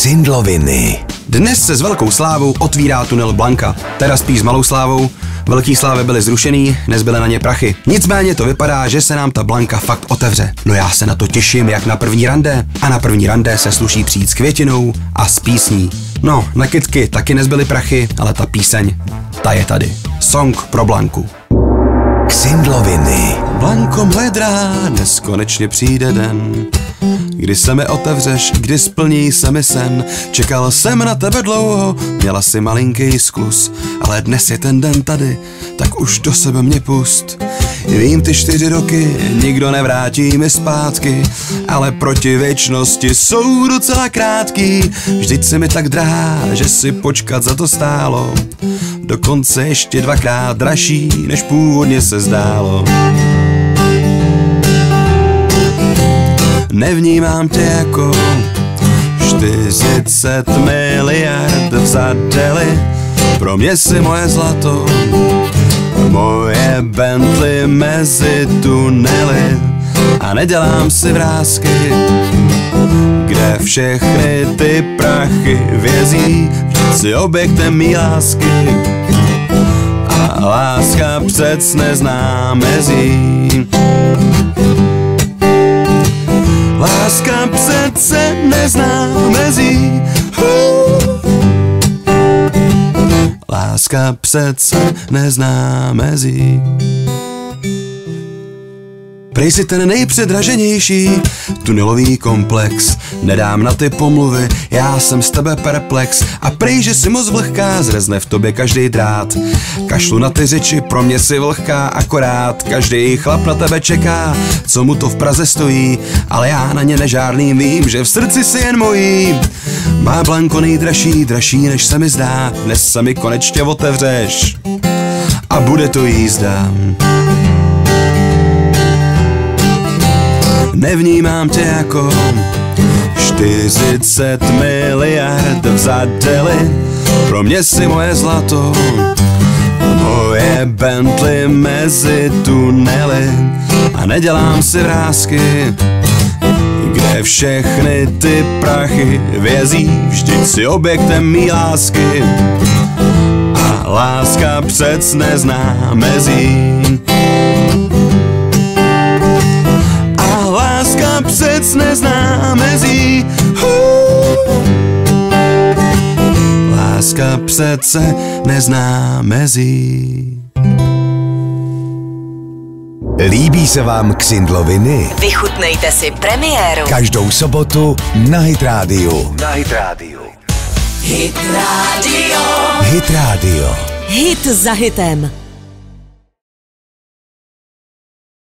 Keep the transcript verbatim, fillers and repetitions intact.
Ksindloviny. Dnes se s velkou slávou otvírá tunel Blanka, teda spíš s malou slávou. Velký slávy byly zrušený, nezbyly na ně prachy. Nicméně to vypadá, že se nám ta Blanka fakt otevře. No já se na to těším jak na první rande. A na první rande se sluší přijít s květinou a s písní. No, na kytky taky nezbyly prachy, ale ta píseň, ta je tady. Song pro Blanku. Ksindloviny. Blanko mledrá, dnes konečně přijde den, kdy se mi otevřeš, kdy splní se mi sen. Čekal jsem na tebe dlouho, měla si malinký skluz, ale dnes je ten den tady, tak už do sebe mě pust. Vím, ty čtyři roky nikdo nevrátí mi zpátky, ale proti věčnosti jsou docela krátký. Vždyť si mi tak drahá, že si počkat za to stálo, dokonce ještě dvakrát dražší, než původně se zdálo. Nevnímám tě jako čtyřicet miliard v zadeli, pro mě si moje zlato, moje Bentley mezi tunely. A nedělám si vrásky, kde všechny ty prachy vězí, vždyť si objektem mý lásky a láska přec nezná mezí. Láska přece nezná mezí. Láska přece nezná mezí. Prej si ten nejpředraženější tunelový komplex, nedám na ty pomluvy, já jsem z tebe perplex. A prej, že si moc vlhká, zrezne v tobě každý drát. Kašlu na ty řeči, pro mě si vlhká akorát. Každý chlap na tebe čeká, co mu to v Praze stojí, ale já na ně nežárlím, vím, že v srdci si jen mojí. Má Blanko nejdražší, dražší než se mi zdá, dnes se mi konečně otevřeš a bude to jízda. Nevnímám tě jako čtyřicet miliard v zadeli, pro mě si moje zlato, moje Bentley mezi tunely. A nedělám si vrásky, kde všechny ty prachy vězí, vždyť si objektem mý lásky a láska přec nezná mezí. Láska přec nezná mezí. Láska přece nezná mezí. Líbí se vám Ksindloviny? Vychutnejte si premiéru Každou sobotu na Hit Radio. na Hit Radio. Hit Radio. Hit Radio. Hit za hitem.